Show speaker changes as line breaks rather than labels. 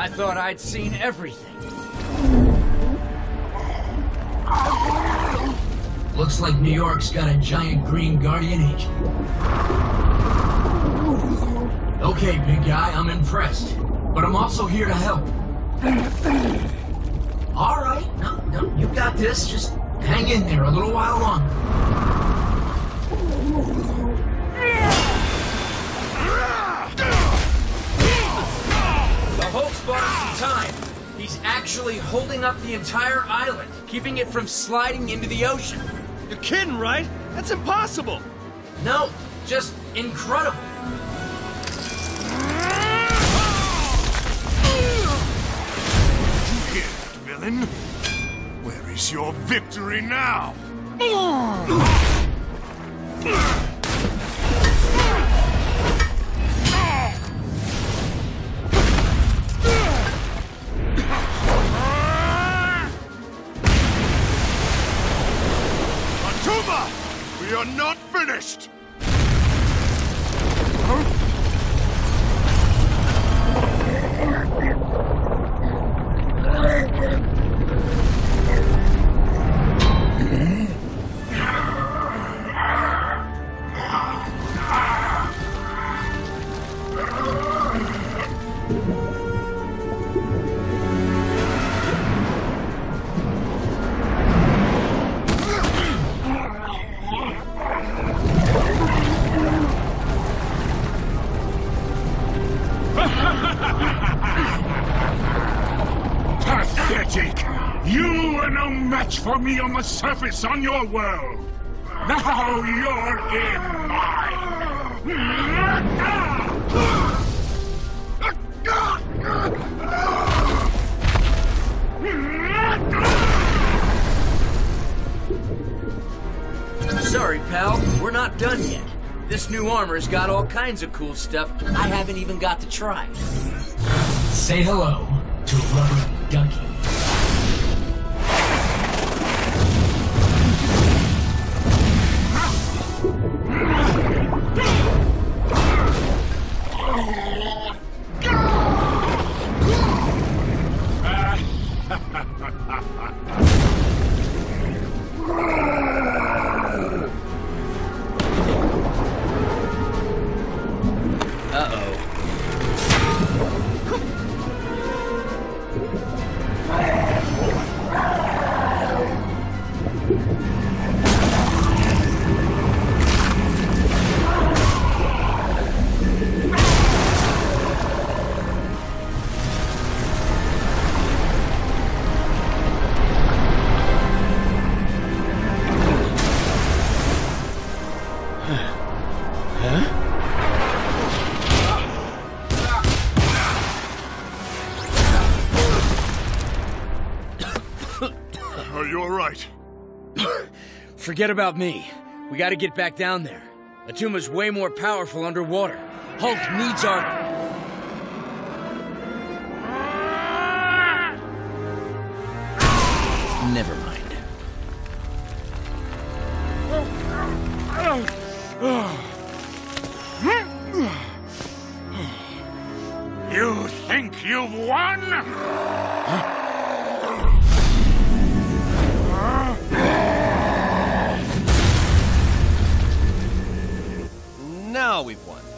I thought I'd seen everything.
Looks like New York's got a giant green guardian agent. Okay, big guy, I'm impressed. But I'm also here to help. Alright, no, you got this. Just hang in there a little while longer.
The Hulk's bought us some time. He's actually holding up the entire island, keeping it from sliding into the ocean.
You're kidding, right? That's impossible!
No, just incredible.
You hear that, villain? Where is your victory now? Atuma! We are not finished!
Pathetic! You are no match for me on the surface on your world! Now you're in
Sorry, pal, we're not done yet. This new armor's got all kinds of cool stuff I haven't even got to try.
Say hello to Rubber Ducky.
Uh-oh.
Are you alright?
Forget about me. We gotta get back down there. Atuma's way more powerful underwater. Hulk needs our... Never mind.
You think you've won?
Now we've won.